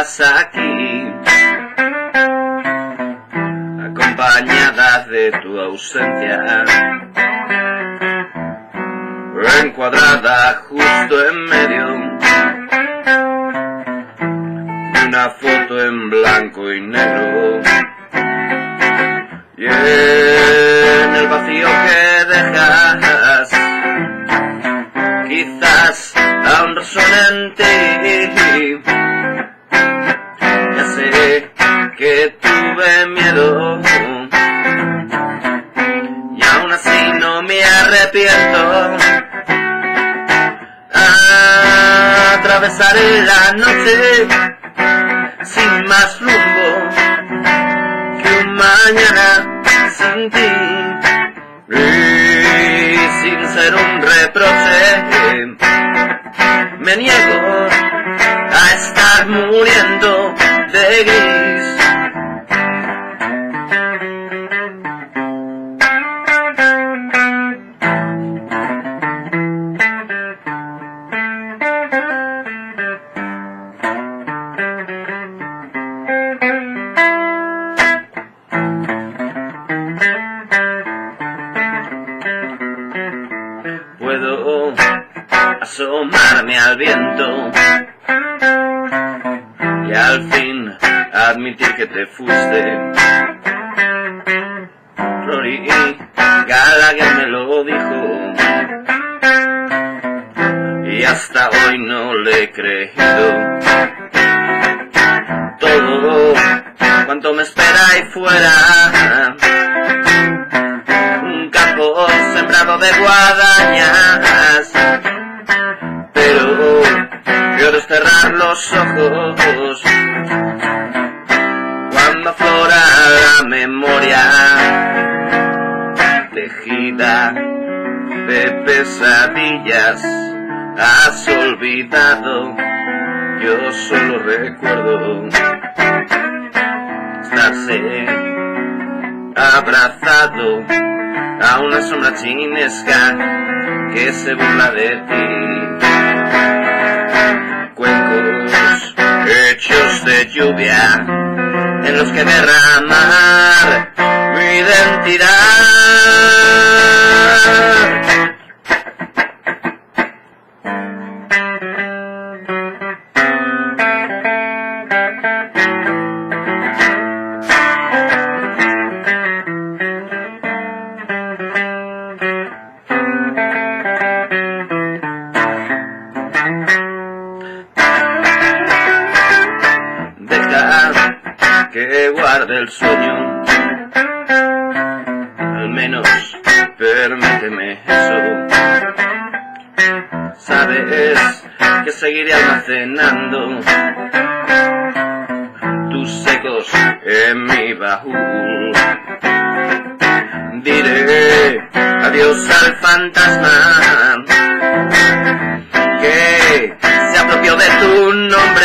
estás aquí, acompañada de tu ausencia, encuadrada justo en medio de una foto en blanco y negro, y en el vacío que dejas quizás aún resuene en ti. Ya sé que tuve miedo y aún así no me arrepiento. Atravesaré la noche sin más rumbo que un mañana sin ti, y sin ser un reproche me niego a estar muriendo de gris. Puedo asomarme al viento y al fin admitir que te fuiste. Rory Gallagher me lo dijo y hasta hoy no le he creído. Todo cuanto me espera ahí fuera, un campo sembrado de guadañas, pero quiero cerrar los ojos cuando aflora la memoria tejida de pesadillas. Has olvidado, yo solo recuerdo estarse abrazado a una sombra chinesca que se burla de ti. Cuencos hechos de lluvia en los que derramar mi identidad. Que guarde el sueño, al menos permíteme eso. Sabes que seguiré almacenando tus ecos en mi baúl. Diré adiós al fantasma que se apropió de tu nombre.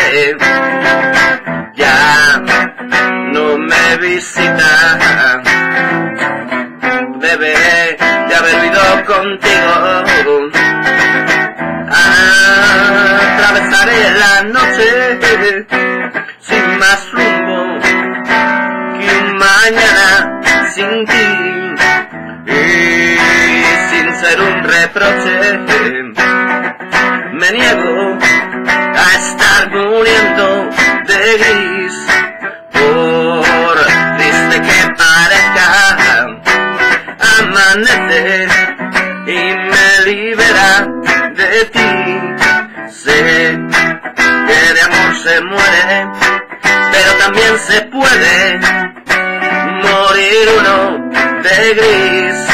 Ya no me visita, debe de haber vivido contigo. Atravesaré la noche sin más rumbo que un mañana sin ti, y sin ser un reproche me niego a estar muriendo de gris. Por triste que parezca, amanece y me libera de ti. Sé que de amor se muere, pero también se puede morir uno de gris.